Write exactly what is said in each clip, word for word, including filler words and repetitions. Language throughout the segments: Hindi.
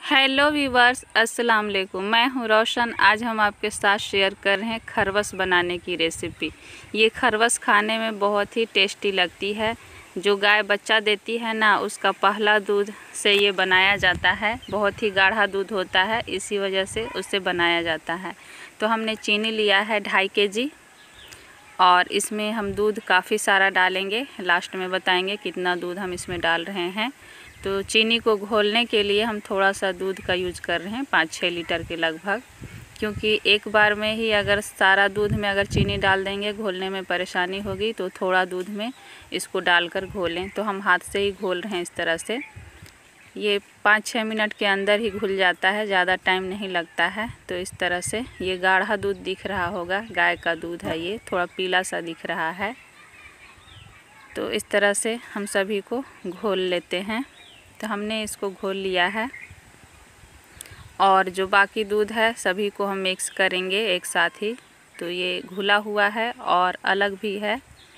हेलो व्यूवर्स, अस्सलाम वालेकुम। मैं हूं रोशन। आज हम आपके साथ शेयर कर रहे हैं खरवस बनाने की रेसिपी। ये खरवस खाने में बहुत ही टेस्टी लगती है। जो गाय बच्चा देती है ना, उसका पहला दूध से ये बनाया जाता है। बहुत ही गाढ़ा दूध होता है, इसी वजह से उससे बनाया जाता है। तो हमने चीनी लिया है ढाई के जी और इसमें हम दूध काफ़ी सारा डालेंगे। लास्ट में बताएंगे कितना दूध हम इसमें डाल रहे हैं। तो चीनी को घोलने के लिए हम थोड़ा सा दूध का यूज कर रहे हैं, पाँच छः लीटर के लगभग, क्योंकि एक बार में ही अगर सारा दूध में अगर चीनी डाल देंगे घोलने में परेशानी होगी। तो थोड़ा दूध में इसको डालकर घोलें। तो हम हाथ से ही घोल रहे हैं इस तरह से। ये पाँच छः मिनट के अंदर ही घुल जाता है, ज़्यादा टाइम नहीं लगता है। तो इस तरह से ये गाढ़ा दूध दिख रहा होगा, गाय का दूध है, ये थोड़ा पीला सा दिख रहा है। तो इस तरह से हम सभी को घोल लेते हैं। तो हमने इसको घोल लिया है और जो बाकी दूध है सभी को हम मिक्स करेंगे एक साथ ही। तो ये घुला हुआ है और अलग भी है,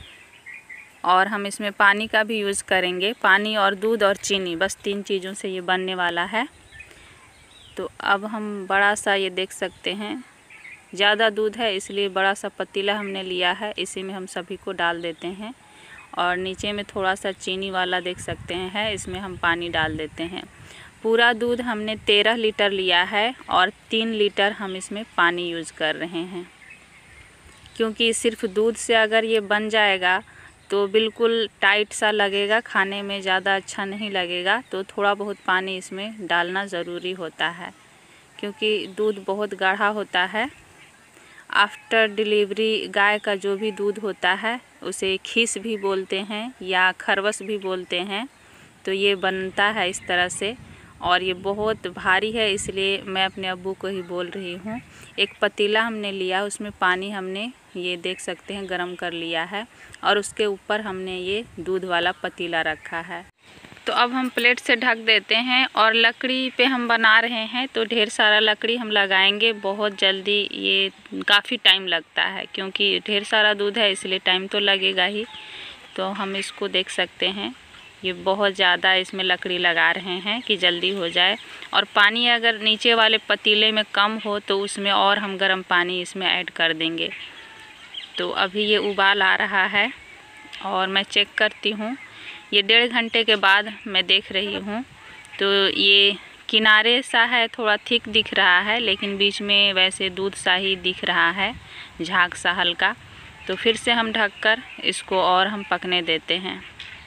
और हम इसमें पानी का भी यूज़ करेंगे। पानी और दूध और चीनी, बस तीन चीज़ों से ये बनने वाला है। तो अब हम बड़ा सा, ये देख सकते हैं ज़्यादा दूध है इसलिए बड़ा सा पतीला हमने लिया है, इसी में हम सभी को डाल देते हैं। और नीचे में थोड़ा सा चीनी वाला देख सकते हैं है, इसमें हम पानी डाल देते हैं। पूरा दूध हमने तेरह लीटर लिया है और तीन लीटर हम इसमें पानी यूज़ कर रहे हैं, क्योंकि सिर्फ दूध से अगर ये बन जाएगा तो बिल्कुल टाइट सा लगेगा, खाने में ज़्यादा अच्छा नहीं लगेगा। तो थोड़ा बहुत पानी इसमें डालना ज़रूरी होता है, क्योंकि दूध बहुत गाढ़ा होता है। आफ्टर डिलीवरी गाय का जो भी दूध होता है उसे खीस भी बोलते हैं या खरवस भी बोलते हैं। तो ये बनता है इस तरह से, और ये बहुत भारी है इसलिए मैं अपने अब्बू को ही बोल रही हूँ। एक पतीला हमने लिया, उसमें पानी हमने, ये देख सकते हैं, गरम कर लिया है और उसके ऊपर हमने ये दूध वाला पतीला रखा है। तो अब हम प्लेट से ढक देते हैं और लकड़ी पे हम बना रहे हैं। तो ढेर सारा लकड़ी हम लगाएंगे, बहुत जल्दी, ये काफ़ी टाइम लगता है क्योंकि ढेर सारा दूध है इसलिए टाइम तो लगेगा ही। तो हम इसको देख सकते हैं, ये बहुत ज़्यादा इसमें लकड़ी लगा रहे हैं कि जल्दी हो जाए। और पानी अगर नीचे वाले पतीले में कम हो तो उसमें और हम गर्म पानी इसमें ऐड कर देंगे। तो अभी ये उबाल आ रहा है और मैं चेक करती हूँ। ये डेढ़ घंटे के बाद मैं देख रही हूँ। तो ये किनारे सा है, थोड़ा थिक दिख रहा है, लेकिन बीच में वैसे दूध सा ही दिख रहा है, झाग सा हल्का। तो फिर से हम ढककर इसको और हम पकने देते हैं।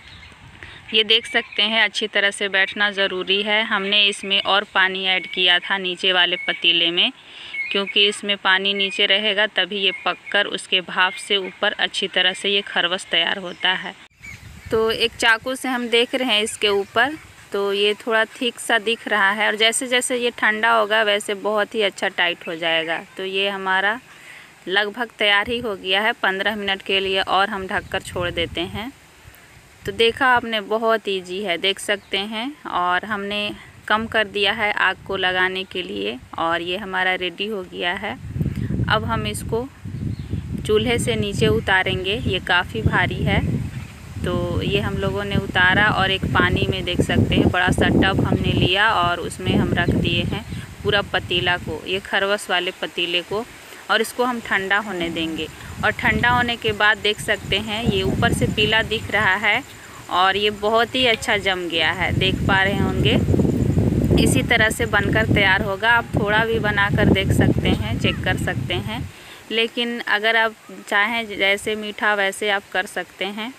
ये देख सकते हैं अच्छी तरह से बैठना ज़रूरी है। हमने इसमें और पानी ऐड किया था नीचे वाले पतीले में, क्योंकि इसमें पानी नीचे रहेगा तभी ये पककर उसके भाप से ऊपर अच्छी तरह से ये खरवस तैयार होता है। तो एक चाकू से हम देख रहे हैं इसके ऊपर, तो ये थोड़ा थिक सा दिख रहा है और जैसे जैसे ये ठंडा होगा वैसे बहुत ही अच्छा टाइट हो जाएगा। तो ये हमारा लगभग तैयार ही हो गया है। पंद्रह मिनट के लिए और हम ढककर छोड़ देते हैं। तो देखा आपने, बहुत इजी है, देख सकते हैं। और हमने कम कर दिया है आग को लगाने के लिए और ये हमारा रेडी हो गया है। अब हम इसको चूल्हे से नीचे उतारेंगे। ये काफ़ी भारी है, तो ये हम लोगों ने उतारा और एक पानी में देख सकते हैं बड़ा सा टब हमने लिया और उसमें हम रख दिए हैं पूरा पतीला को, ये खरवस वाले पतीले को, और इसको हम ठंडा होने देंगे। और ठंडा होने के बाद देख सकते हैं ये ऊपर से पीला दिख रहा है और ये बहुत ही अच्छा जम गया है, देख पा रहे होंगे। इसी तरह से बनकर तैयार होगा। आप थोड़ा भी बनाकर देख सकते हैं, चेक कर सकते हैं, लेकिन अगर आप चाहें जैसे मीठा वैसे आप कर सकते हैं।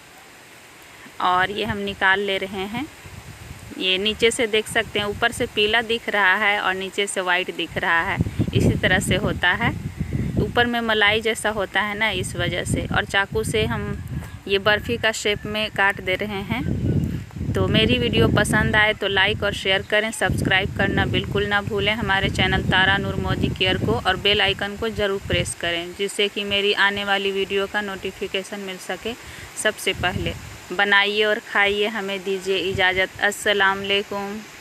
और ये हम निकाल ले रहे हैं। ये नीचे से देख सकते हैं, ऊपर से पीला दिख रहा है और नीचे से वाइट दिख रहा है, इसी तरह से होता है। ऊपर में मलाई जैसा होता है ना, इस वजह से। और चाकू से हम ये बर्फ़ी का शेप में काट दे रहे हैं। तो मेरी वीडियो पसंद आए तो लाइक और शेयर करें, सब्सक्राइब करना बिल्कुल ना भूलें हमारे चैनल तारा नूर मोदी केयर को, और बेल आइकन को ज़रूर प्रेस करें, जिससे कि मेरी आने वाली वीडियो का नोटिफिकेशन मिल सके सबसे पहले। बनाइए और खाइए। हमें दीजिए इजाज़त। अस्सलाम वालेकुम।